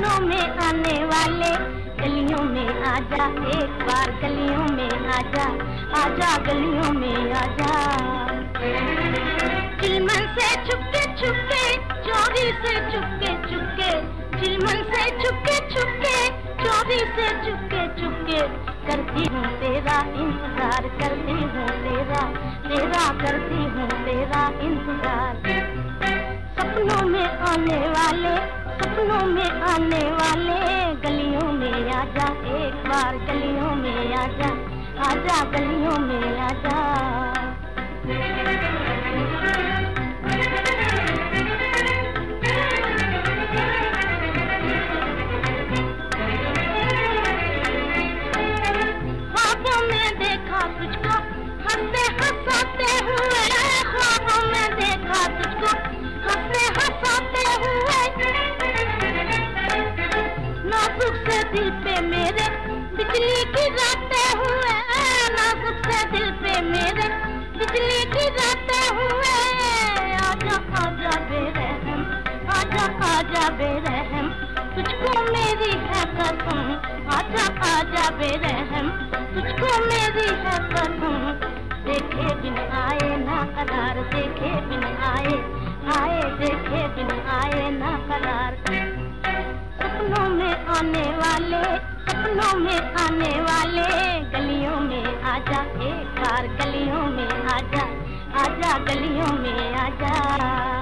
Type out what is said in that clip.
सपनों में आने वाले गलियों में आजा, एक बार गलियों में आजा, आजा गलियों में आजा। चिलमन से छुपके छुपके, चोरी से चुपके चुपके, चिलमन से छुपके छुपके, चोरी से चुपके चुपके, करती हूँ तेरा इंतजार, करती हूँ तेरा तेरा, करती हूँ तेरा इंतजार। सपनों में आने वाले, सपनों में आने वाले गलियों में आजा, एक बार गलियों में आजा, आजा गलियों में आजा। ख्वाबों में देखा तुझको हंसते हंसाते हुए, ख्वाबों में देखा तुझको हंसते हंसाते हुए, नाजुक से दिल पे मेरे बिजली गिराते हुए, नाजुक से दिल पे मेरे बिजली गिराते हुए। आजा आजा बेरहम, आजा आजा बेरहम, तुझको मेरी है कसम, आजा आजा बेरहम, तुझको मेरी है कसम। देखे बिन आए ना करार, देखे बिन आए, आए देखे बिन आए ना करार। सपनों में आने वाले, सपनों में आने वाले गलियों में आजा, एक बार गलियों में आजा, आजा गलियों में आजा।